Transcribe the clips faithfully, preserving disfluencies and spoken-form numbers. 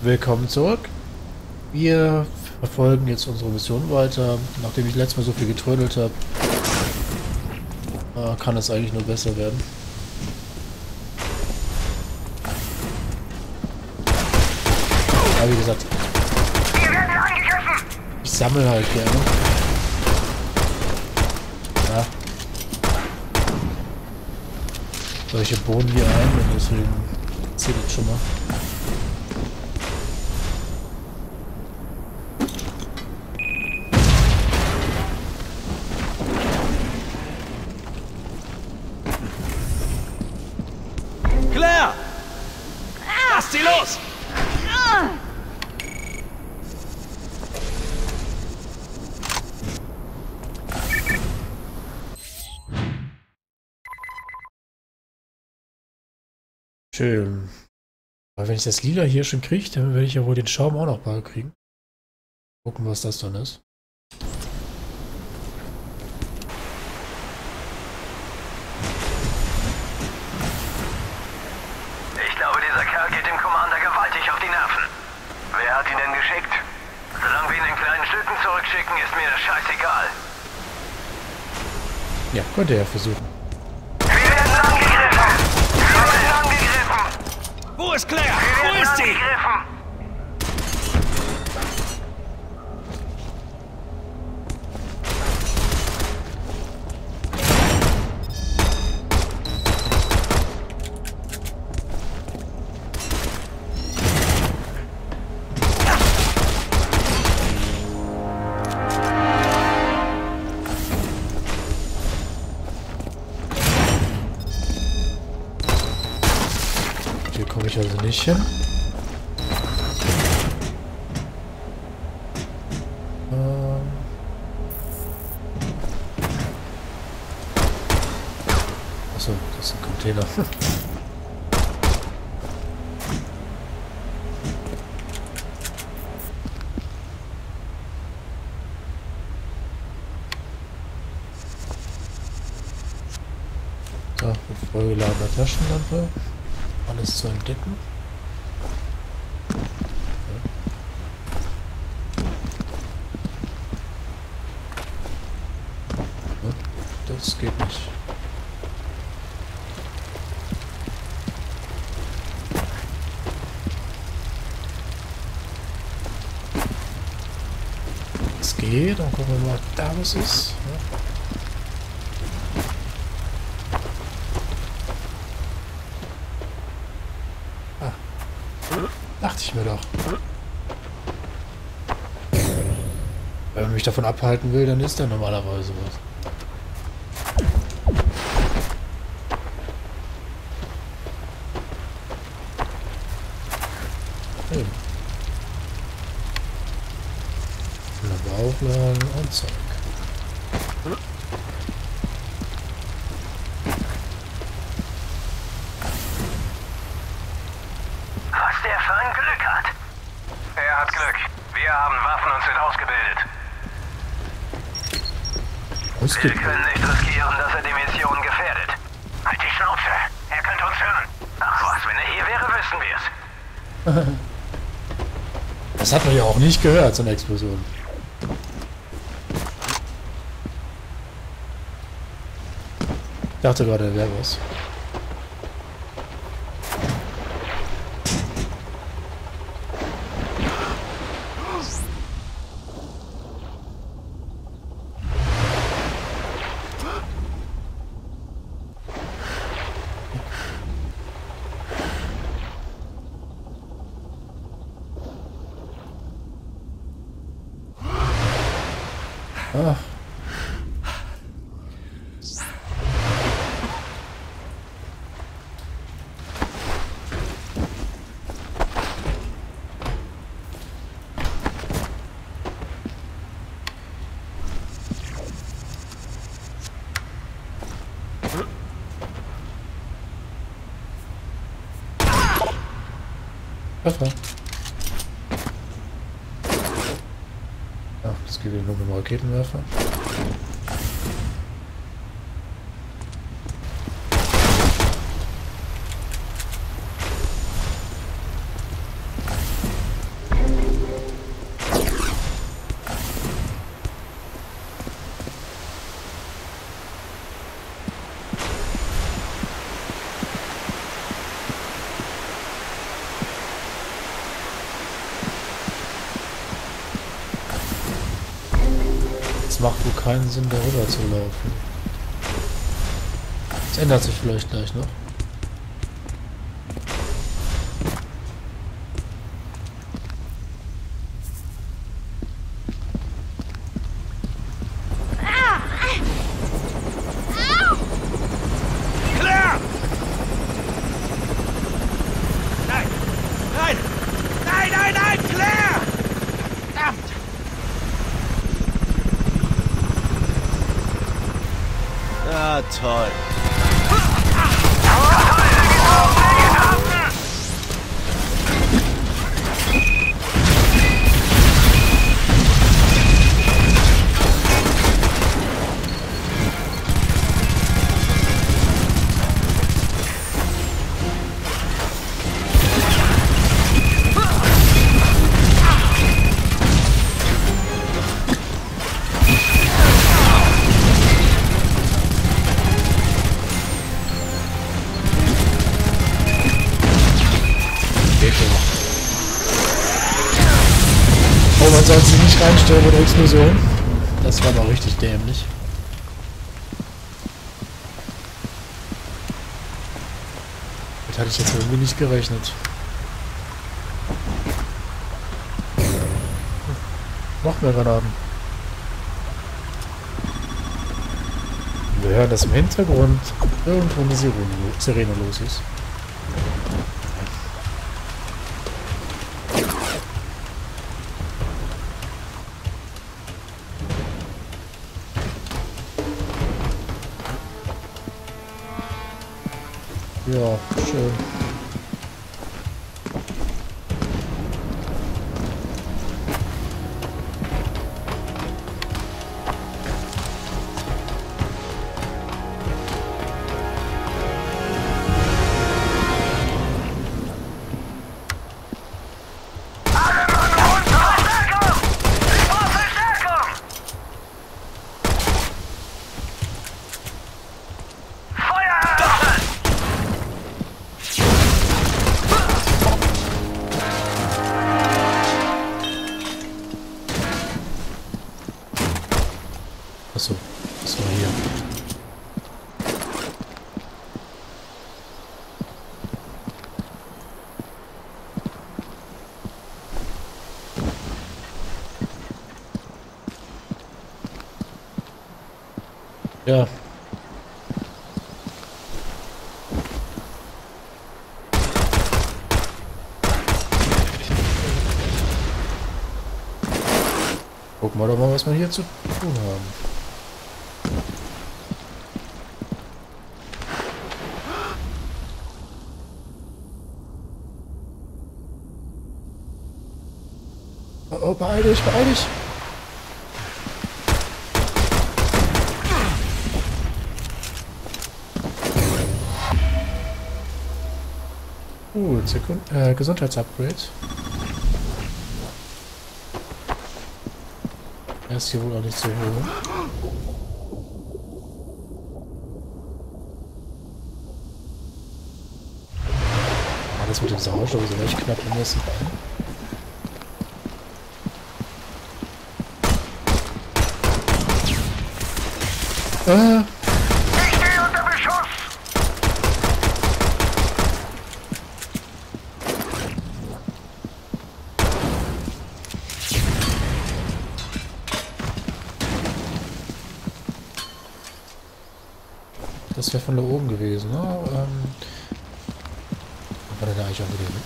Willkommen zurück. Wir verfolgen jetzt unsere Mission weiter. Nachdem ich letztes Mal so viel getrödelt habe, äh, kann es eigentlich nur besser werden. Aber wie gesagt, ich sammle halt gerne. Ja. Solche Bohnen hier ein und deswegen zählt es schon mal. Claire! Lass sie los! Schön. Aber wenn ich das Lila hier schon kriege, dann werde ich ja wohl den Schaum auch noch bald kriegen. Gucken, was das dann ist. Ich glaube, dieser Kerl geht dem Commander gewaltig auf die Nerven. Wer hat ihn denn geschickt? Solange wir ihn in kleinen Stücken zurückschicken, ist mir das scheißegal. Ja, könnte er versuchen. Wir werden angegriffen! Wir werden angegriffen! Wo ist Claire? Wir Wo werden ist sie? angegriffen! Hier komme ich also nicht hin. Ähm. Achso, das ist ein Container. So, mit vollgeladener Taschenlampe. Alles zu entdecken. Ja. Das geht nicht. Es geht, dann gucken wir mal, ob da was ist. Ja. Dachte ich mir doch. Wenn man mich davon abhalten will, dann ist da normalerweise was. Hey. Wunderbar aufladen und zack. Was der für ein Glück hat. Er hat Glück. Wir haben Waffen und sind ausgebildet. Wir Ausgebildet. können nicht riskieren, dass er die Mission gefährdet. Halt die Schnauze. Er könnte uns hören. Ach was, wenn er hier wäre, wüssten wir es. Das hat man ja auch nicht gehört, so eine Explosion. Ich dachte gerade, da wäre was. Ah. Treffer. Ach, das geht nur mit dem Raketenwerfer. macht wohl keinen Sinn, darüber zu laufen. Das ändert sich vielleicht gleich noch. Claire! Nein! Nein! Nein, nein, nein! Claire! Verdammt! Ah, toll. Oh, man sollte sich nicht reinstellen mit der Explosion. Das war mal richtig dämlich. Damit hatte ich jetzt irgendwie nicht gerechnet. Noch mehr Granaten. Wir hören, dass im Hintergrund irgendwo eine Sirene, Sirene los ist. Ja, schön. Achso, das war hier. Ja. Gucken wir doch mal, was wir hier zu tun haben. Oh, beeil dich, beeil dich! Gut, Sekund äh, Gesundheitsupgrade. Er ist hier wohl auch nicht zu hören. Ah, das mit dem Sauerstoff ist aber echt knapp im nächsten Bein. Äh. Ich stehe unter Beschuss! Das wäre von da oben gewesen, ne? Ähm. War der da eigentlich auch wieder, ne?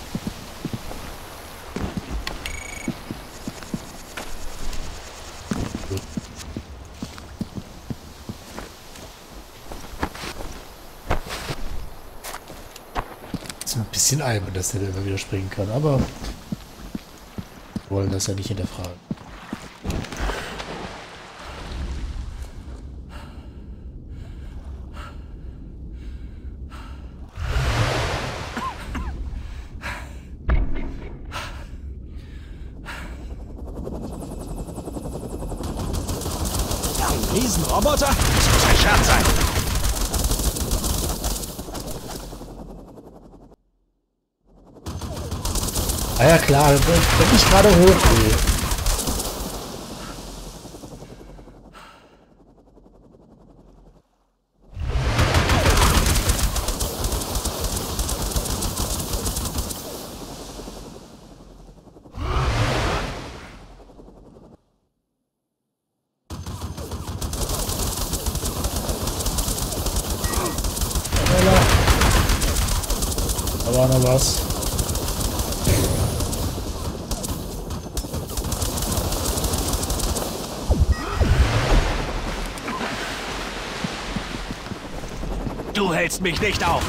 Ist ein bisschen albern, dass der immer wieder springen kann, aber wir wollen das ja nicht hinterfragen. Riesenroboter? Das muss ein Scherz sein. Ah ja klar, wenn ich gerade hochgehe. war noch was. Du hältst mich nicht auf.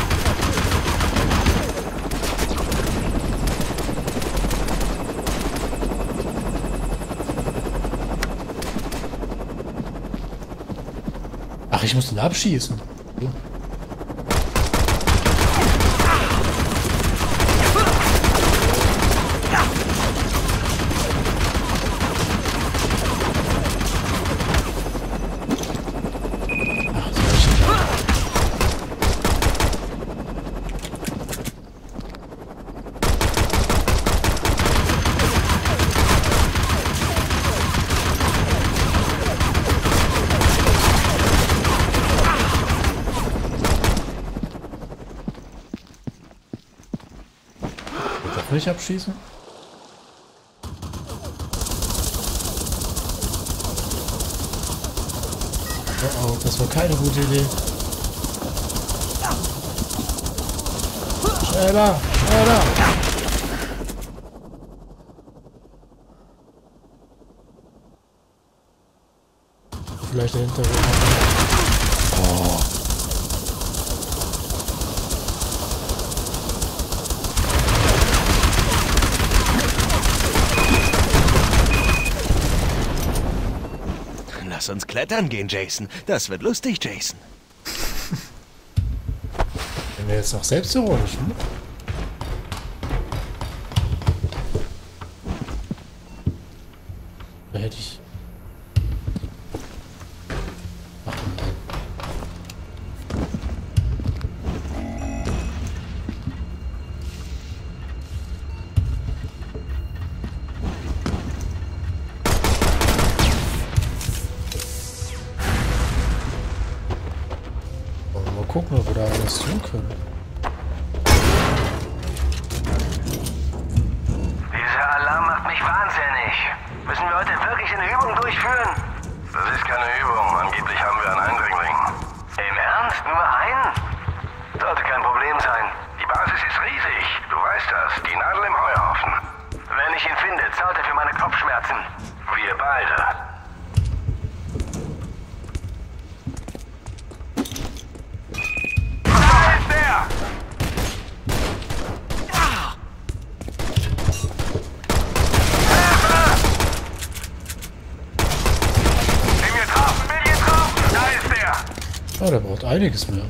Ach, ich muss den abschießen. So. Nicht abschießen? Oh, oh, das war keine gute Idee. Schneller, schneller! Vielleicht dahinter. Oh. Lass uns klettern gehen, Jason. Das wird lustig, Jason. Wenn wir jetzt noch selbst ironisch, hm? Da hätte ich... Ach, nein. Gucken, ob wir da was tun können. Dieser Alarm macht mich wahnsinnig. Müssen wir heute wirklich eine Übung durchführen? Das ist keine Übung. Angeblich haben wir einen Eindringling. Im Ernst? Nur einen? Sollte kein Problem sein. Die Basis ist riesig. Du weißt das. Die Nadel im Heuhaufen. Wenn ich ihn finde, zahlt er für meine Kopfschmerzen. Wir beide. Oh, der braucht einiges mehr.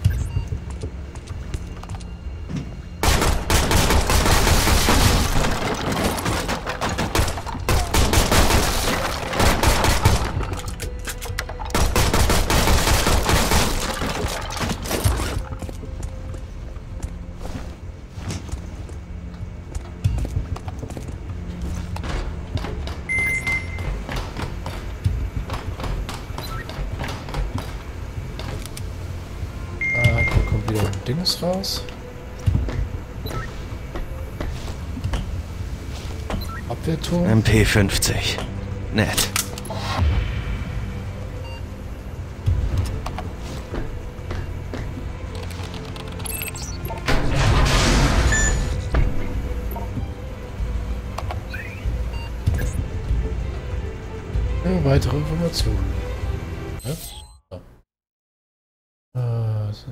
Dings raus. Abwehrturm. M P fünfzig. Nett. Ja, weitere Informationen. Ja? Ja. Äh, so.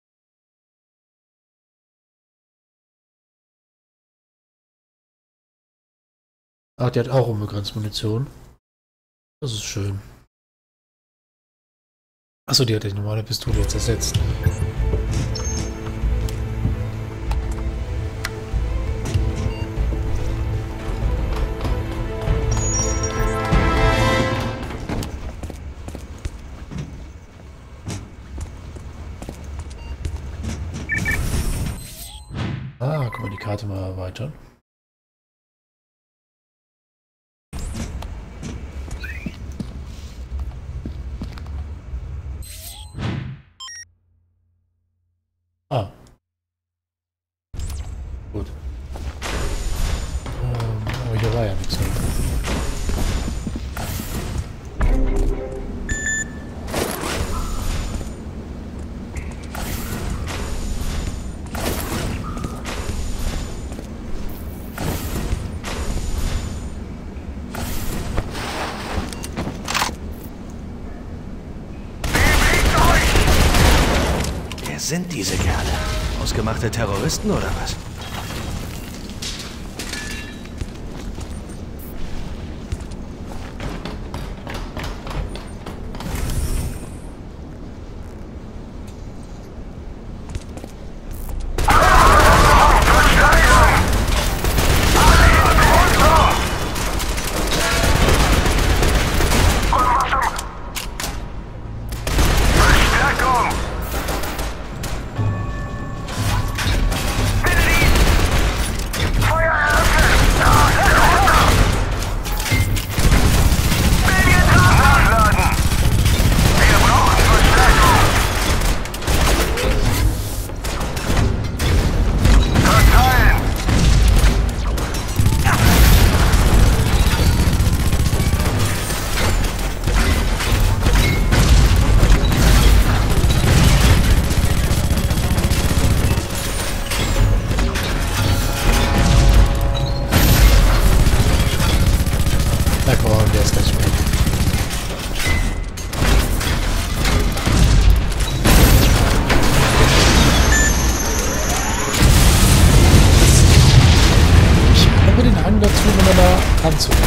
Ah, die hat auch unbegrenzt Munition. Das ist schön. Achso, die hat die normale Pistole jetzt ersetzt. Ah, kann man die Karte mal erweitern. Ah. Gut. Ähm, aber hier war ja nichts mehr. Was sind diese Kerle? Ausgemachte Terroristen oder was? Anzug.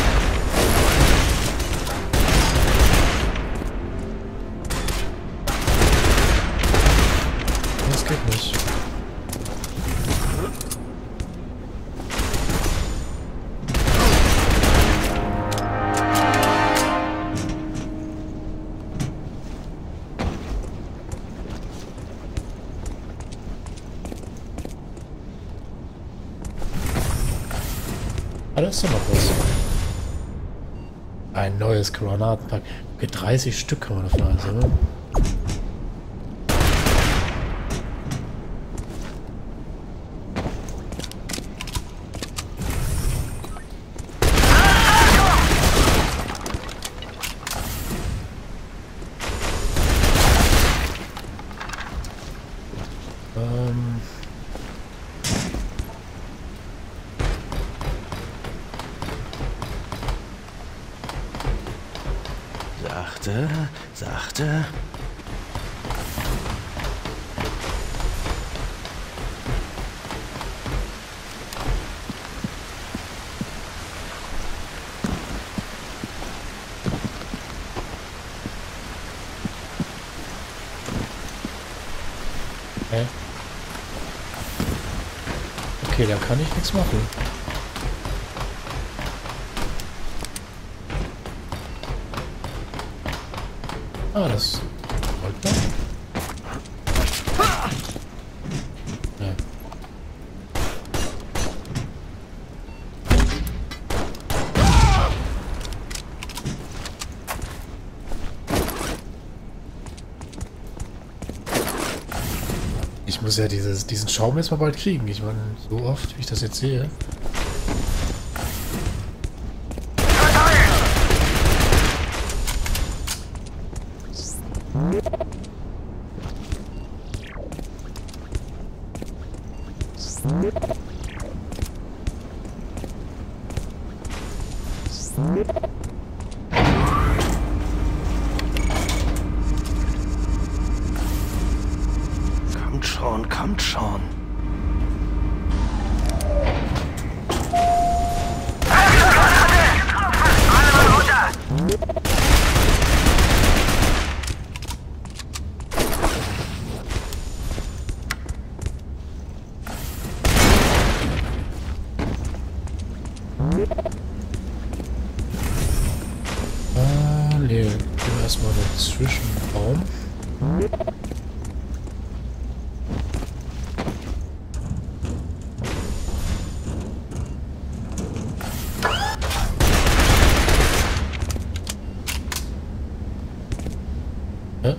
Das geht nicht. Ah, da ist doch noch was. Ein neues Granatenpack. Okay, dreißig Stück kann man davon einsammeln. Ähm... Sachte, sachte. Hä? Okay, da kann ich nichts machen. Ah, das wollte man. Ja. Ich muss ja dieses, diesen Schaum jetzt mal bald kriegen. Ich meine, so oft, wie ich das jetzt sehe. Kommt schon, kommt schon. Ah, nee, gehen wir erstmal den Zwischenraum. Hä?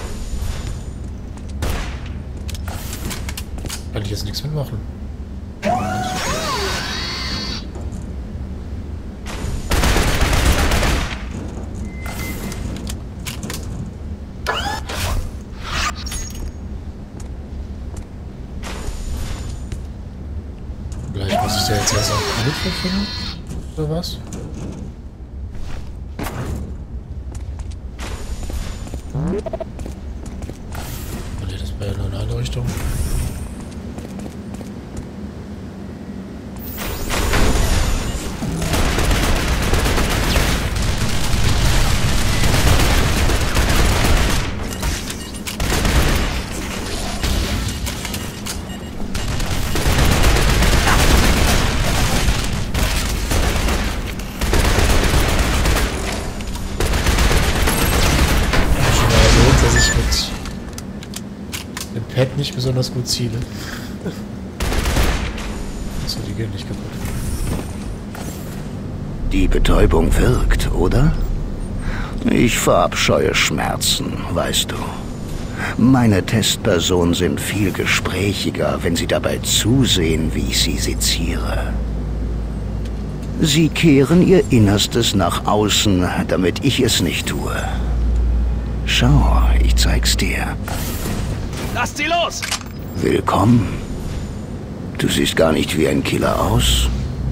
Kann ich jetzt nichts mitmachen? Vielleicht muss ich ja jetzt erst auch Hilfe finden, oder was? Oh, nee, das Das war ja nur in eine Richtung. Pad nicht besonders gut ziele. Achso, die gehen nicht kaputt. Die Betäubung wirkt, oder? Ich verabscheue Schmerzen, weißt du. Meine Testpersonen sind viel gesprächiger, wenn sie dabei zusehen, wie ich sie seziere. Sie kehren ihr Innerstes nach außen, damit ich es nicht tue. Schau, ich zeig's dir. Lasst sie los! Willkommen. Du siehst gar nicht wie ein Killer aus.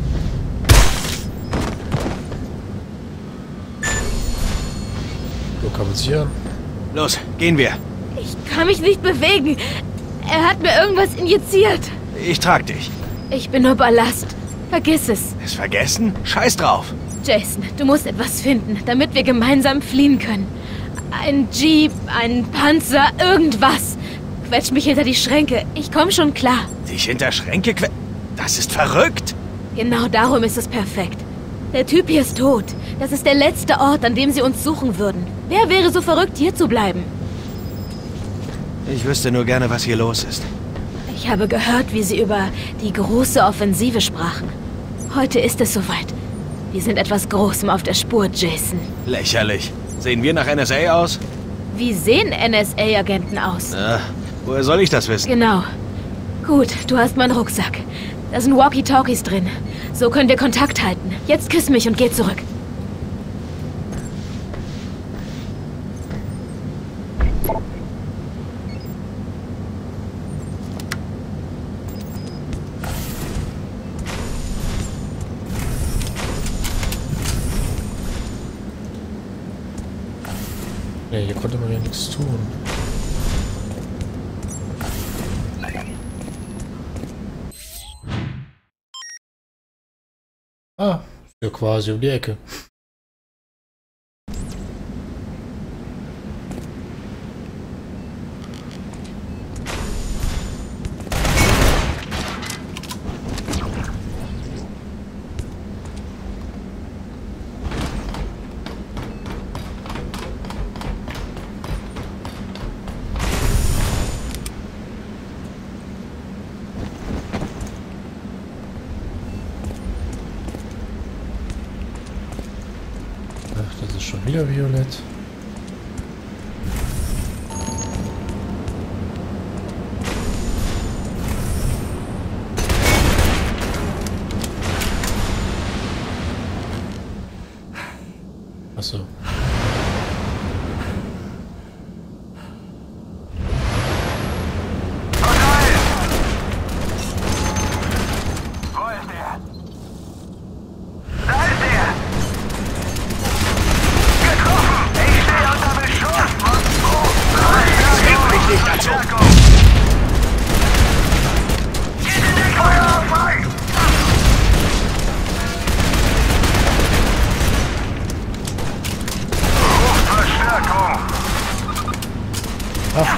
So kann man sich ja. Los, gehen wir. Ich kann mich nicht bewegen. Er hat mir irgendwas injiziert. Ich trag dich. Ich bin nur Ballast. Vergiss es. Es vergessen? Scheiß drauf. Jason, du musst etwas finden, damit wir gemeinsam fliehen können. Ein Jeep, ein Panzer, irgendwas. Quetsch mich hinter die Schränke. Ich komme schon klar. Dich hinter Schränke que... Das ist verrückt. Genau darum ist es perfekt. Der Typ hier ist tot. Das ist der letzte Ort, an dem sie uns suchen würden. Wer wäre so verrückt, hier zu bleiben? Ich wüsste nur gerne, was hier los ist. Ich habe gehört, wie sie über die große Offensive sprachen. Heute ist es soweit. Wir sind etwas Großem auf der Spur, Jason. Lächerlich. Sehen wir nach N S A aus? Wie sehen N S A-Agenten aus? Na, woher soll ich das wissen? Genau. Gut, du hast meinen Rucksack. Da sind Walkie-Talkies drin. So können wir Kontakt halten. Jetzt küss mich und geh zurück. Ja, hier konnte man ja nichts tun. Ah, ja quasi um die Ecke. Ach, das ist schon wieder violett. Ach so. Ach.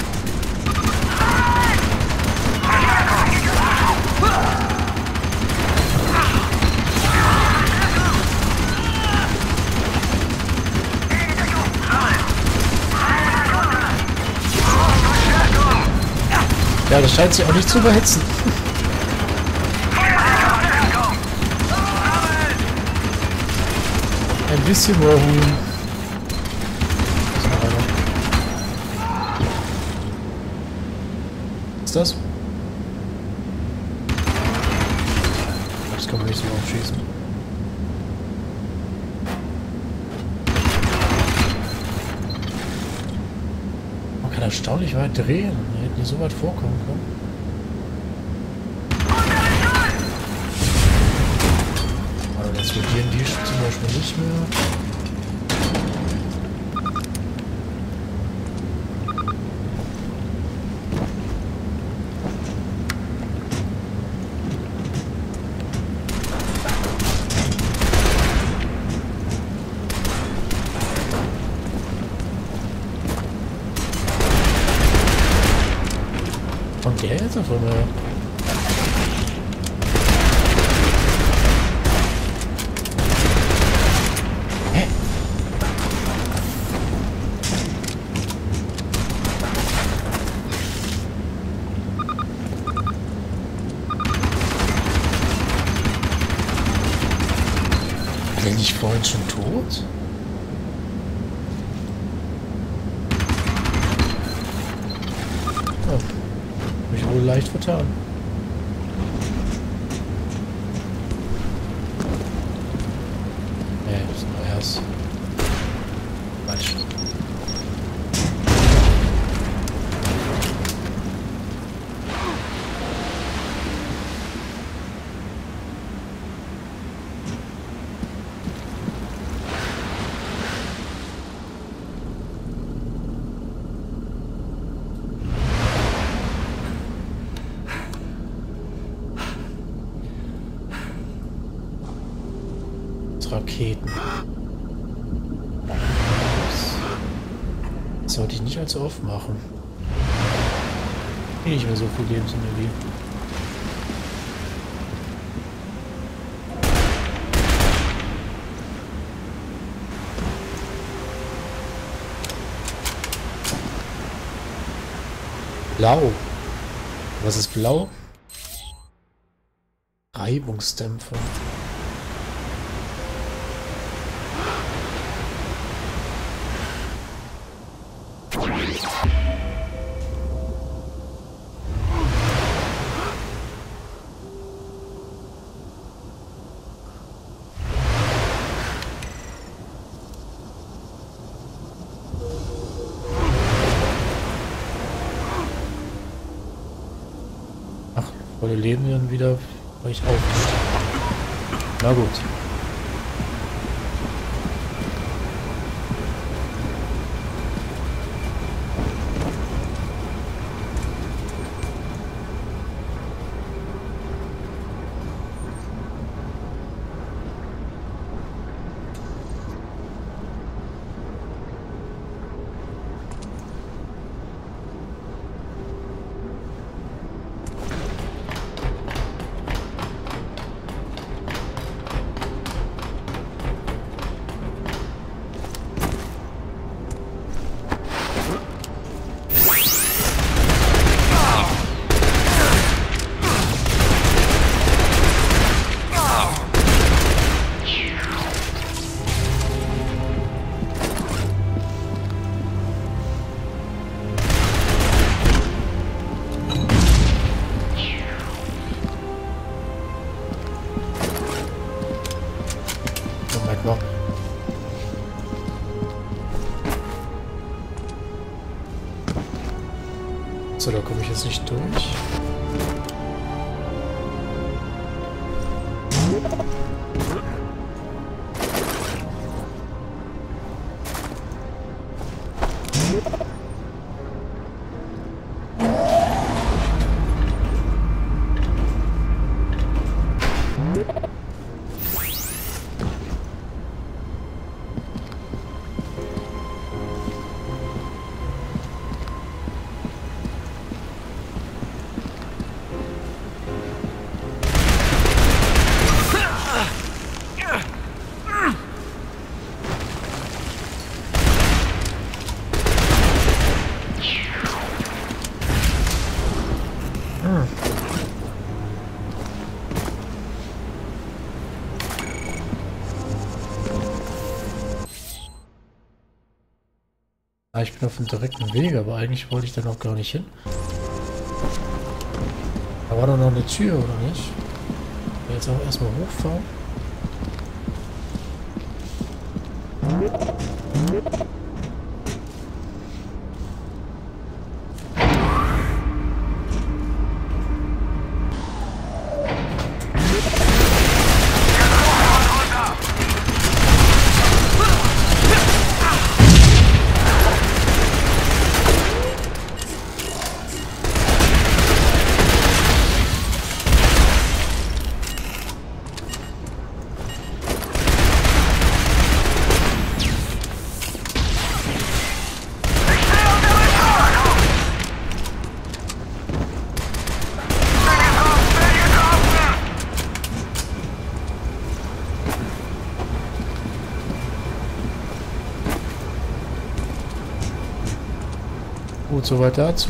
Ja, das scheint sich auch nicht zu überhitzen. Ein bisschen mehr holen. Das? Das kann man nicht so aufschießen. Man kann erstaunlich weit drehen. Wir hätten hier so weit vorkommen können. Aber jetzt explodieren die zum Beispiel nicht mehr. der jetzt auf einmal? Hä? Bin ich vorhin schon tot? Oh, mich wohl leicht vertan. Nee, das ist nur erst. Quatsch. Raketen. Das sollte ich nicht allzu oft machen. Eh nicht mehr so viel Lebensenergie. Blau. Was ist blau? Reibungsdämpfer. Volle Leben dann wieder, weil ich aufgestiegen. Na gut. So, da komme ich jetzt nicht durch. Ah, ich bin auf dem direkten Weg, aber eigentlich wollte ich da noch gar nicht hin. Da war doch noch eine Tür, oder nicht? Ich will jetzt auch erstmal hochfahren. Gut, soweit dazu.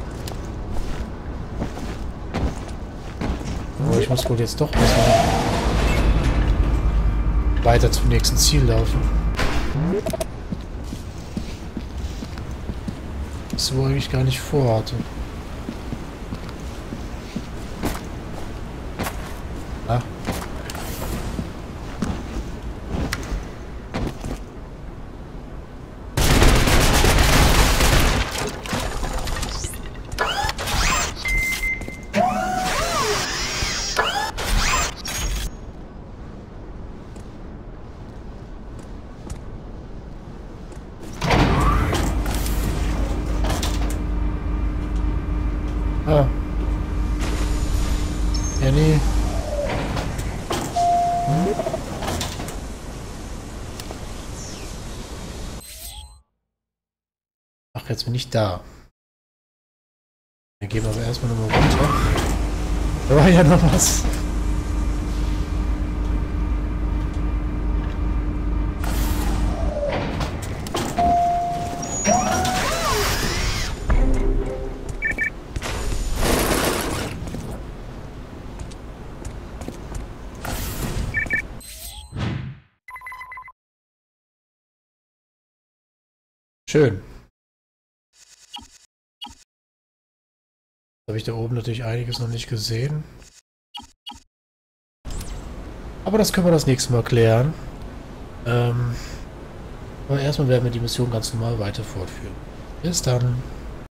Aber ich muss wohl jetzt doch erstmal weiter zum nächsten Ziel laufen. Das so eigentlich gar nicht vorhatte. Ah. Ah. Ja, nee. Ach, jetzt bin ich da. Wir gehen aber erstmal nochmal runter. Da war ja noch was. Schön. Habe ich da oben natürlich einiges noch nicht gesehen. Aber das können wir das nächste Mal klären. Ähm, aber erstmal werden wir die Mission ganz normal weiter fortführen. Bis dann.